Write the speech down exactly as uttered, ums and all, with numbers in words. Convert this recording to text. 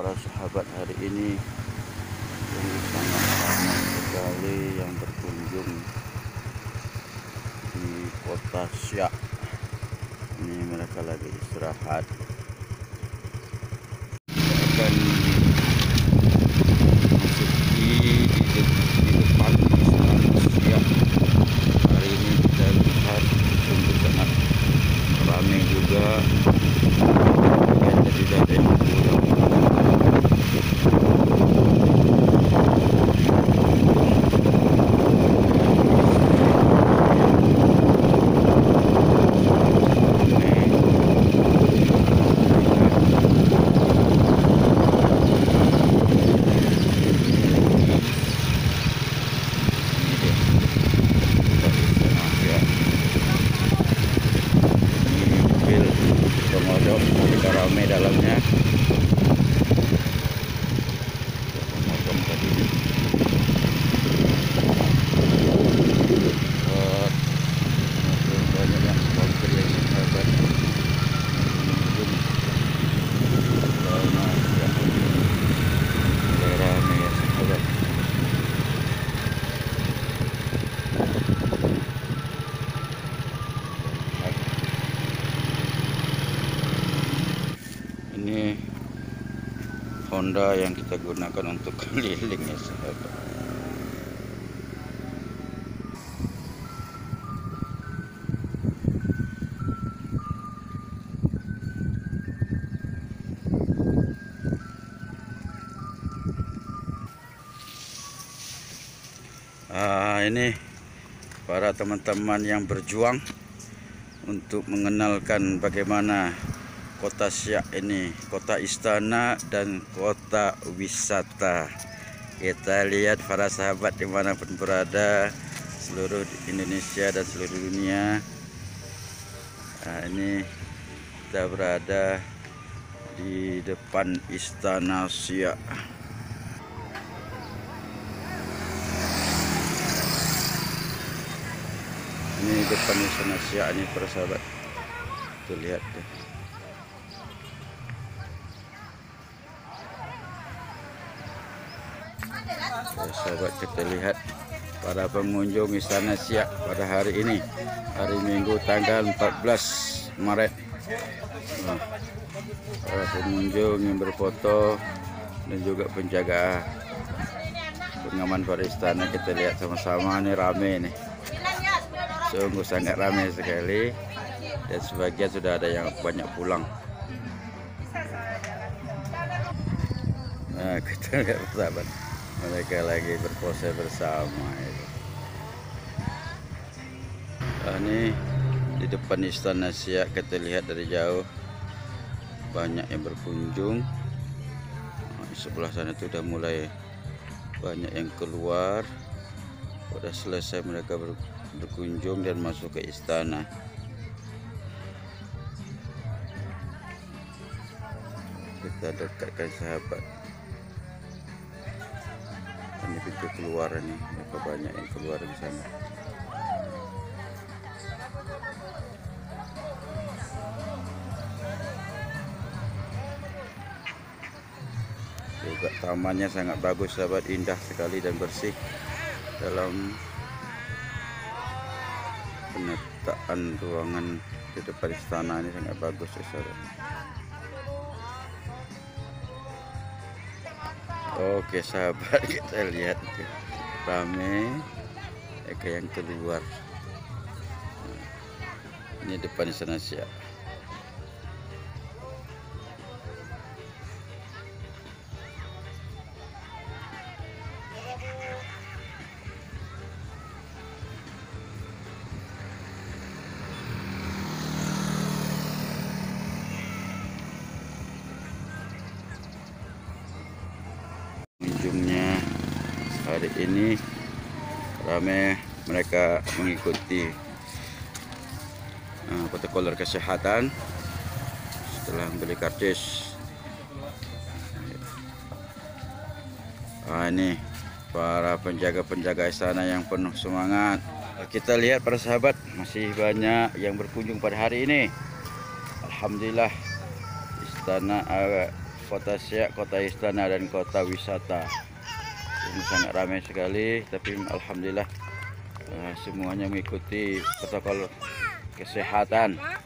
para sahabat, hari ini ini sangat ramai sekali yang berkunjung di kota Siak. Ini mereka lagi istirahat. Akan memasuki di, di depan istana Siak. Hari ini kita lihat sungguh sangat ramai juga. Jadi tidak ada yang pulang. Pemodok juga ramai dalamnya. Pemodok tadi uh, banyak yang sponsor yang sahabat mengunjung lama yang mulai ramai ya sahabat. Ini Honda yang kita gunakan untuk keliling ya sahabat. Ah, ini para teman-teman yang berjuang untuk mengenalkan bagaimana kota Siak ini, kota istana dan kota wisata. Kita lihat para sahabat dimanapun berada, seluruh Indonesia dan seluruh dunia. Nah, ini kita berada di depan istana Siak. Ini depan istana Siak ini para sahabat. Kita lihat deh. Ya, sahabat, kita lihat para pengunjung istana Siak pada hari ini, hari Minggu tanggal empat belas Maret. Nah, para pengunjung yang berfoto dan juga penjaga pengaman pada istana, kita lihat sama-sama. Ini ramai nih, sungguh sangat ramai sekali, dan sebagian sudah ada yang banyak pulang. Nah, kita lihat sahabat, mereka lagi berpose bersama itu. Nah, ini di depan istana Siak, kita lihat dari jauh banyak yang berkunjung. Nah, di sebelah sana itu udah mulai banyak yang keluar. Sudah selesai mereka ber, berkunjung dan masuk ke istana. Kita dekatkan sahabat. Ini pintu keluar nih, mereka banyak yang keluar di sana. Juga tamannya sangat bagus sahabat, indah sekali dan bersih. Dalam penataan ruangan di depan istana ini sangat bagus ya sahabat. Oke sahabat, kita lihat ramai mereka yang keluar. Ini depan istana Siak. Pengunjungnya hari ini ramai, mereka mengikuti uh, protokol kesehatan setelah membeli karcis. Nah, ini para penjaga-penjaga istana yang penuh semangat. Kita lihat para sahabat, masih banyak yang berkunjung pada hari ini. Alhamdulillah, istana uh, kota Siak, kota istana dan kota wisata. Ini sangat ramai sekali, tapi alhamdulillah uh, semuanya mengikuti protokol kesehatan.